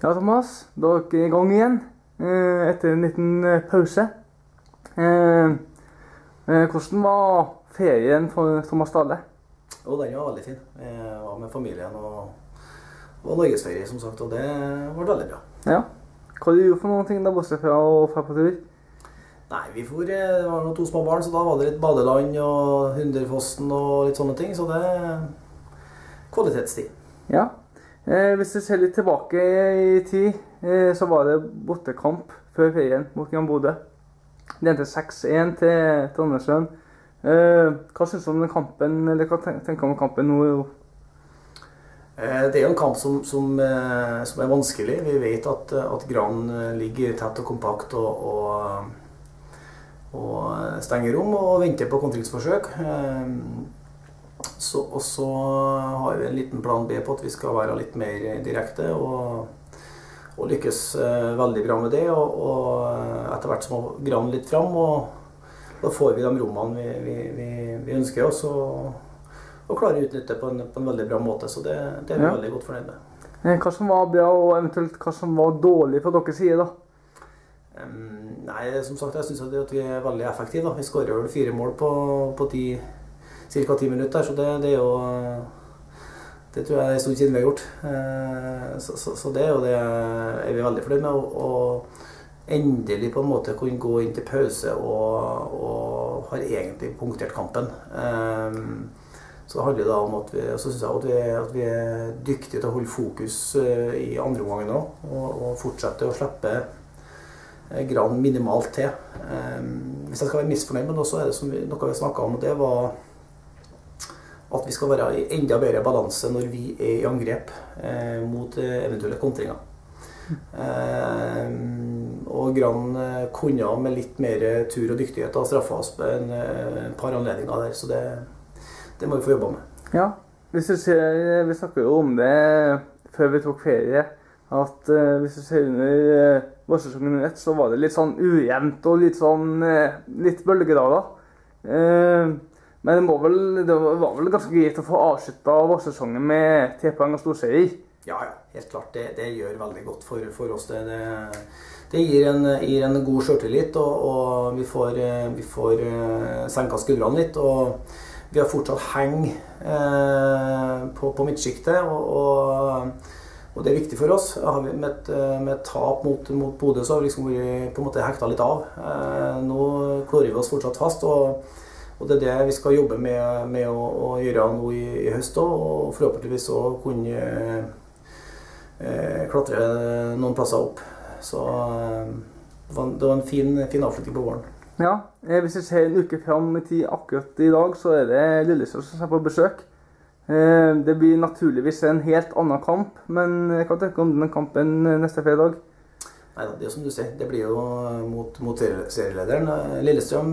Ja, Thomas, da er dere i gang igjen etter en liten pause. Hvordan var ferien for Thomas Dale? Jo, den var veldig fin. Jeg var med familien og norgesferie, som sagt, og det var veldig bra. Ja. Hva gjorde du for noen ting da, bortsett fra å dra på tur? Nei, det var to små barn, så da var det litt badeland og Hunderfossen og litt sånne ting, så det kvalitetstid. Ja. Hvis du ser litt tilbake i tid, så var det bortekamp før ferien mot Jan Bodø. Det endte 6-1 til Trondheimsøen. Hva synes du om den kampen, eller hva tenker du om kampen nå? Det er jo en kamp som er vanskelig. Vi vet at Gran ligger tett og kompakt og stenger rom og venter på kontringsforsøk. Og så har vi en liten plan B på at vi skal være litt mer direkte og lykkes veldig bra med det. Og etter hvert så må Gran litt fram, og da får vi de rommene vi ønsker oss og klarer å utnytte på en veldig bra måte. Så det er vi veldig godt fornøyd med. Hva som var bra, og eventuelt hva som var dårlig fra deres side da? Nei, som sagt, jeg synes at vi er veldig effektive da. Vi skårer vel 4 mål på cirka 10 minutter, så det er jo, det tror jeg er stort siden vi har gjort. Så det er jo det er vi veldig fornøyd med, og endelig på en måte kunne gå inn til pause og har egentlig punktert kampen. Så det handler da om at så synes jeg at vi er dyktige til å holde fokus i andre omgangen nå, og fortsette å slippe Gran minimalt til. Hvis jeg skal være misfornøyd med det, så er det noe vi snakket om, og det var at vi skal være i enda bedre balanse når vi er i angrep mot eventuelle kontringer. Og Gran kunne med litt mer tur og dyktighet ha straffet oss på en par anledninger der, så det må vi få jobbe med. Ja, hvis du ser, vi snakker jo om det før vi tok ferie, at hvis du ser under vårsesongen 1, så var det litt sånn ujevnt og litt bølgedaler. Men det var vel ganske greit å få avsluttet vårsesongen med 3 poeng og storseier. Ja, helt klart. Det gjør veldig godt for oss. Det gir en god selvtillit, og vi får senket skuldrene litt, og vi har fortsatt heng på midtskiktet, og det er viktig for oss. Med et tap mot Bodø så har vi liksom på en måte hektet litt av. Nå klarer vi oss fortsatt fast, og det er det vi skal jobbe med å gjøre nå i høst også, og forhåpentligvis så kunne klatre noen plasser opp. Så det var en fin avslutning på våren. Ja, hvis vi ser en uke frem i tid akkurat i dag, så er det Lillestrøm som er på besøk. Det blir naturligvis en helt annen kamp, men hva tenker du om den kampen neste fredag? Nei, det er som du sier, det blir jo mot serielederen. Lillestrøm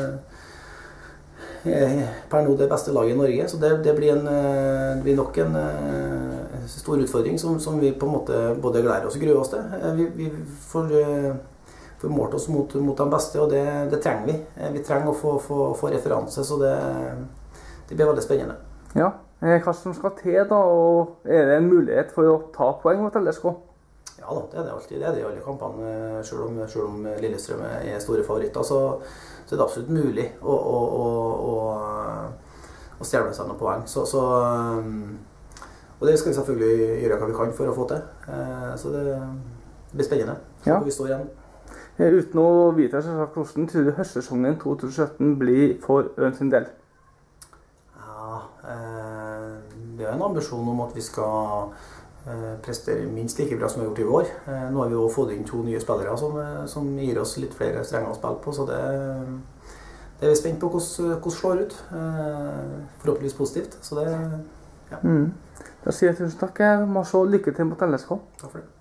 per nå det beste laget i Norge, så det blir nok en stor utfordring som vi på en måte både gleder oss og gruer oss til. Vi får målt oss mot de beste, og det trenger vi. Vi trenger å få referanse, så det blir veldig spennende. Ja, hva som skal til da, og er det en mulighet for å ta poeng mot LSK? Ja da, det er det alltid. Det er det i alle kampene. Selv om Lillestrøm er store favoritter, så er det absolutt mulig å stjele seg noen poeng. Og det skal vi selvfølgelig gjøre hva vi kan for å få til. Så det blir spennende. Så får vi stå igjen. Uten å vite hvordan tror du høstsesongen 2017 blir for Ørn sin del? Vi har en ambisjon om at vi skal prestere minst like bra som vi har gjort i år. Nå har vi også fått inn 2 nye spillere som gir oss litt flere strenger å spille på, så det er vi spent på hvordan slår ut. Forhåpentligvis positivt, så det, ja. Da sier jeg tusen takk, og lykke til mot LSK. Takk for det.